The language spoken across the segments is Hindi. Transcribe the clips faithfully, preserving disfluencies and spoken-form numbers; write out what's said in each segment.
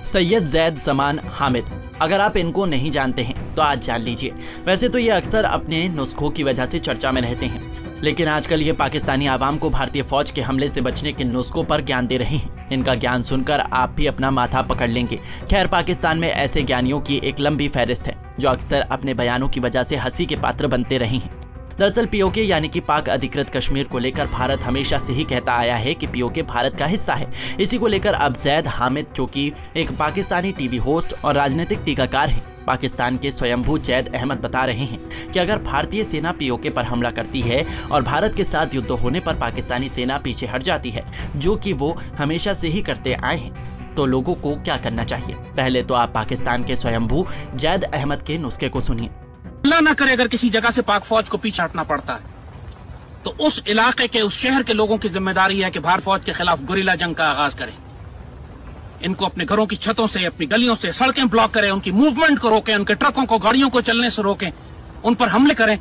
सैयद जैद समान हामिद। अगर आप इनको नहीं जानते हैं तो आज जान लीजिए। वैसे तो ये अक्सर अपने नुस्खों की वजह से चर्चा में रहते हैं, लेकिन आजकल ये पाकिस्तानी आवाम को भारतीय फौज के हमले से बचने के नुस्खों पर ज्ञान दे रहे हैं। इनका ज्ञान सुनकर आप भी अपना माथा पकड़ लेंगे। खैर, पाकिस्तान में ऐसे ज्ञानियों की एक लंबी फहरिस्त है जो अक्सर अपने बयानों की वजह से हंसी के पात्र बनते रहे हैं। दरअसल पीओके यानी कि पाक अधिकृत कश्मीर को लेकर भारत हमेशा से ही कहता आया है कि पीओके भारत का हिस्सा है। इसी को लेकर अब जैद हामिद, जो कि एक पाकिस्तानी टीवी होस्ट और राजनीतिक टीकाकार है, पाकिस्तान के स्वयंभू जैद अहमद बता रहे हैं कि अगर भारतीय सेना पीओके पर हमला करती है और भारत के साथ युद्ध होने पर पाकिस्तानी सेना पीछे हट जाती है, जो कि वो हमेशा से ही करते आए हैं, तो लोगों को क्या करना चाहिए। पहले तो आप पाकिस्तान के स्वयंभू जैद अहमद के नुस्खे को सुनिए। अल्लाह ना करे अगर किसी जगह से पाक फौज को पीछे हटना पड़ता है तो उस इलाके के, उस शहर के लोगों की जिम्मेदारी है कि भारत फौज के खिलाफ गुरिल्ला जंग का आगाज करें। इनको अपने घरों की छतों से, अपनी गलियों से, सड़कें ब्लॉक करें, उनकी मूवमेंट को रोकें, उनके ट्रकों को, गाड़ियों को चलने से रोकें, उन पर हमले करें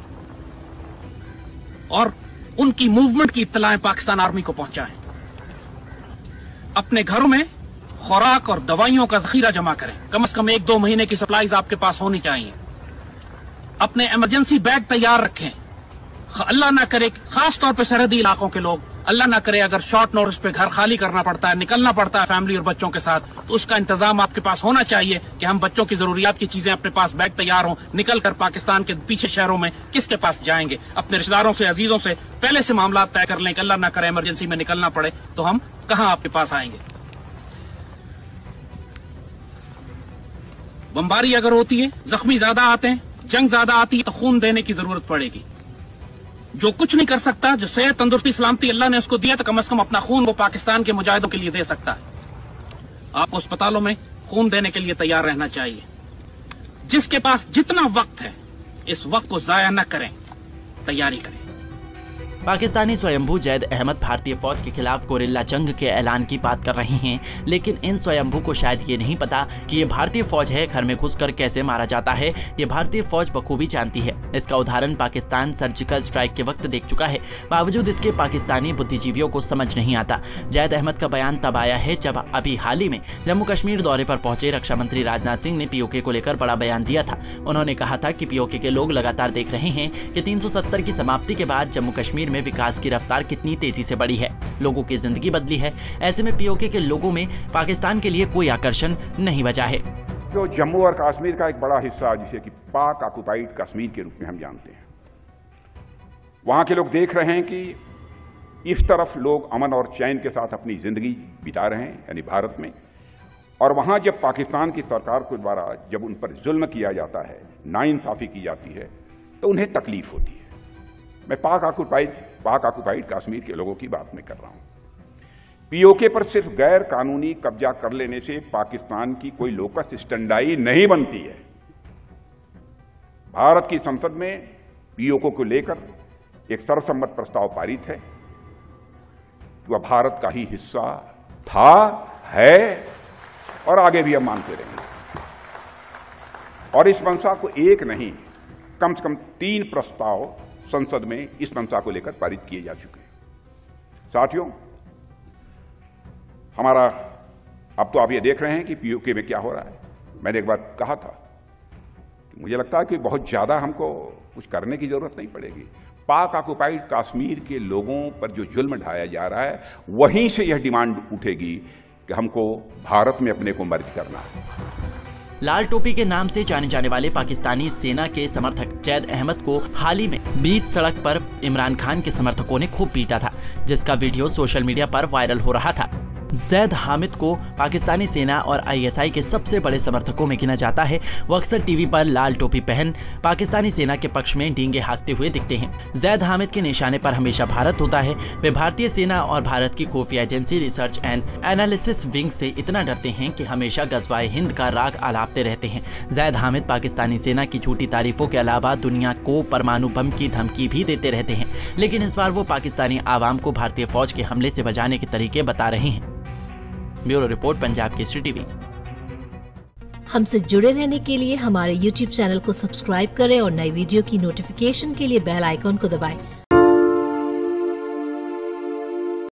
और उनकी मूवमेंट की इत्तलाएं पाकिस्तान आर्मी को पहुंचाएं। अपने घरों में खुराक और दवाइयों का जखीरा जमा करें। कम से कम एक दो महीने की सप्लाईज आपके पास होनी चाहिए। अपने इमरजेंसी बैग तैयार रखें। अल्लाह ना करे, खास तौर पे सरहदी इलाकों के लोग, अल्लाह ना करे अगर शॉर्ट नोटिस पे घर खाली करना पड़ता है, निकलना पड़ता है फैमिली और बच्चों के साथ, तो उसका इंतजाम आपके पास होना चाहिए कि हम बच्चों की जरूरियात की चीजें अपने पास बैग तैयार हों। निकल कर पाकिस्तान के पीछे शहरों में किसके पास जाएंगे? अपने रिश्तेदारों से, अजीजों से पहले से मामला तय कर लें कि अल्लाह ना करे इमरजेंसी में निकलना पड़े तो हम कहां आपके पास आएंगे। बमबारी अगर होती है, जख्मी ज्यादा आते हैं, जंग ज्यादा आती है, तो खून देने की जरूरत पड़ेगी। जो कुछ नहीं कर सकता, जो सेहत, तंदुरुस्ती, सलामती अल्लाह ने उसको दिया, तो कम से कम अपना खून वो पाकिस्तान के मुजाहिदों के लिए दे सकता है। आपको अस्पतालों में खून देने के लिए तैयार रहना चाहिए। जिसके पास जितना वक्त है, इस वक्त को जाया न करें, तैयारी करें। पाकिस्तानी स्वयंभू जैद अहमद भारतीय फौज के खिलाफ गुरिल्ला जंग के ऐलान की बात कर रहे हैं, लेकिन इन स्वयंभू को शायद ये नहीं पता कि ये भारतीय फौज है, घर में घुसकर कैसे मारा जाता है, ये भारतीय फौज बखूबी जानती है। इसका उदाहरण पाकिस्तान सर्जिकल स्ट्राइक के वक्त देख चुका है। बावजूद इसके पाकिस्तानी बुद्धिजीवियों को समझ नहीं आता। जैद अहमद का बयान तब आया है जब अभी हाल ही में जम्मू कश्मीर दौरे पर पहुंचे रक्षा मंत्री राजनाथ सिंह ने पीओके को लेकर बड़ा बयान दिया था। उन्होंने कहा था कि पीओके के लोग लगातार देख रहे हैं कि तीन सौ सत्तर की समाप्ति के बाद जम्मू कश्मीर में विकास की रफ्तार कितनी तेजी से बढ़ी है, लोगों की जिंदगी बदली है। ऐसे में पीओके के लोगों में पाकिस्तान के लिए कोई आकर्षण नहीं बचा है। जो जम्मू और कश्मीर का एक बड़ा हिस्सा, जिसे कि पाक ऑक्युपाइड कश्मीर के रूप में हम जानते हैं, वहां के लोग देख रहे हैं कि इस तरफ लोग अमन और चैन के साथ अपनी जिंदगी बिता रहे हैं, यानी भारत में, और वहां जब पाकिस्तान की सरकार के द्वारा जब उन पर जुल्म किया जाता है, नाइंसाफी की जाती है, तो उन्हें तकलीफ होती है। मैं पाक ऑक्युपाइड पाक ऑक्युपाइड कश्मीर के लोगों की बात में कर रहा हूं। पीओके पर सिर्फ गैर कानूनी कब्जा कर लेने से पाकिस्तान की कोई लोकस स्टैंडाई नहीं बनती है। भारत की संसद में पीओके को लेकर एक सर्वसम्मत प्रस्ताव पारित है। वह भारत का ही हिस्सा था, है और आगे भी हम मानते रहेंगे। और इस मंशा को एक नहीं, कम से कम तीन प्रस्ताव संसद में इस मंशा को लेकर पारित किए जा चुके हैं। साथियों, हमारा अब तो आप ये देख रहे हैं कि पीओके में क्या हो रहा है। मैंने एक बार कहा था कि मुझे लगता है कि बहुत ज्यादा हमको कुछ करने की जरूरत नहीं पड़ेगी। पाक ऑक्युपाइड कश्मीर के लोगों पर जो जुल्म ढाया जा रहा है, वहीं से यह डिमांड उठेगी कि हमको भारत में अपने को मर्ज करना है। लाल टोपी के नाम से जाने जाने वाले पाकिस्तानी सेना के समर्थक जैद अहमद को हाल ही में बीच सड़क पर इमरान खान के समर्थकों ने खूब पीटा था, जिसका वीडियो सोशल मीडिया पर वायरल हो रहा था। जैद हामिद को पाकिस्तानी सेना और आईएसआई के सबसे बड़े समर्थकों में गिना जाता है। वो अक्सर टीवी पर लाल टोपी पहन पाकिस्तानी सेना के पक्ष में डींगे हाँकते हुए दिखते हैं। जैद हामिद के निशाने पर हमेशा भारत होता है। वे भारतीय सेना और भारत की खुफिया agency research and analysis wing से इतना डरते हैं कि हमेशा गजवाए हिंद का राग आलापते रहते हैं। जैद हामिद पाकिस्तानी सेना की झूठी तारीफों के अलावा दुनिया को परमाणु बम की धमकी भी देते रहते हैं, लेकिन इस बार वो पाकिस्तानी आवाम को भारतीय फौज के हमले से बचाने के तरीके बता रहे हैं। Bureau report, Punjab Kesari TV. हमसे जुड़े रहने के लिए हमारे यूट्यूब चैनल को सब्सक्राइब करें और नई वीडियो की नोटिफिकेशन के लिए बेल आइकॉन को दबाएं।